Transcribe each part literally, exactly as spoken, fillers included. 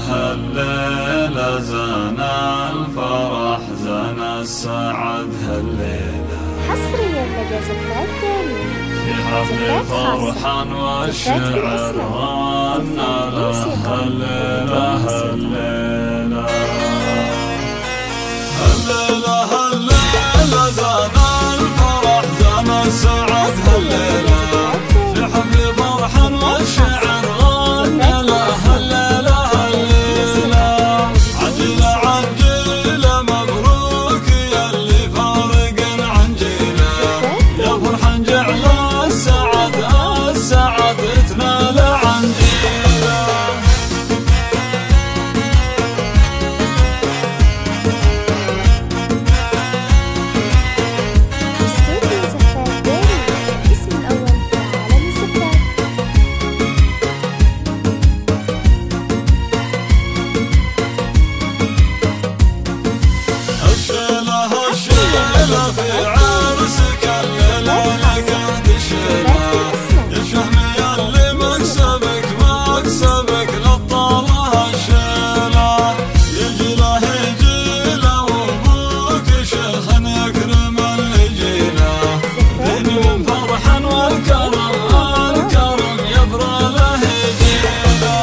هالليلة زان الفرح زان السعد هالليلة حصريا لدى زفات داري في حفل فرحا والشعر غنى له هالليلة هالليلة هالليلة هالليلة زان الفرح زان السعد هالليلة في حفل فرحا والشعر غنى له هالليلة هالليلة عجيلة عجيلة مبروك يا اللي فارق عن جيله يا فرحان جعل السعد السعد تنال عن جيله استوديو زفات داري اسم الأول في عالم الزفات. الشيلة الشيلة في عرسك الليلة لك الشيلة يا شهمي اللي مكسبك مكسبك للطالة الشيلة يجيله يجيله وابوك شيخ يكرم اللي جيله دين من فرحا والكرم الكرم يبرى له يجيله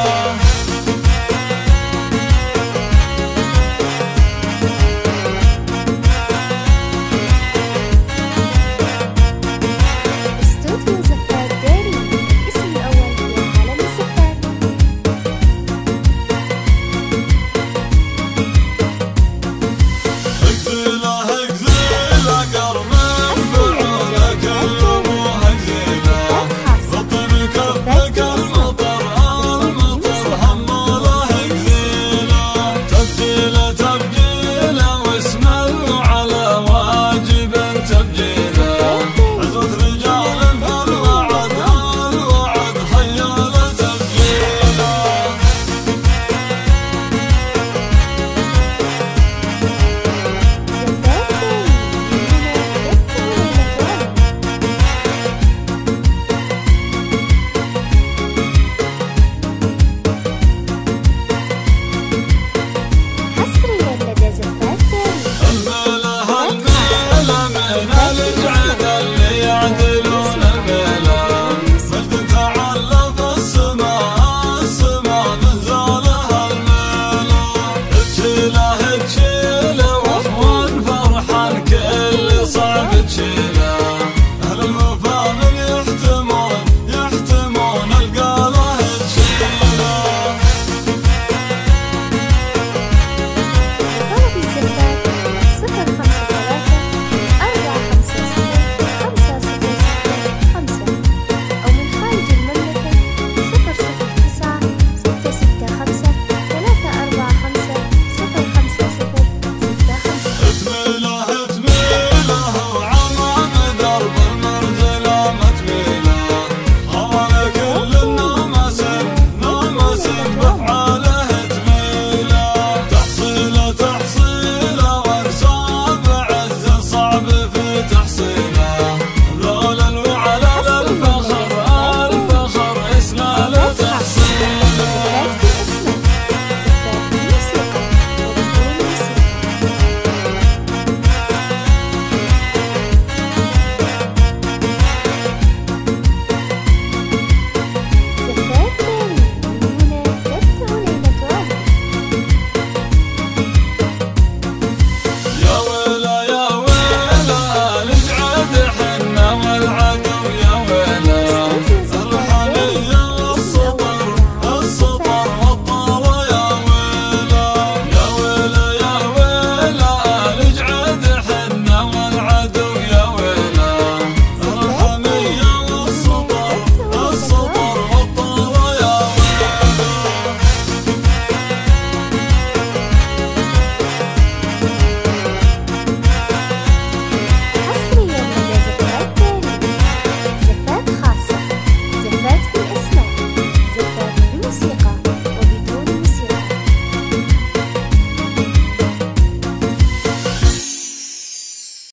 استوديو زفات داري اسم الأول في عالم الزفات. اكذيله اكذيله قرمن بعونك اليوم اكذيله فطر كفك المطر المطر حموله اكذيله تبجيله تبجيله واسم على واجب تبجيله عزوة رجال فالوعد الوعد خياله تبجيله زفات موسيقى.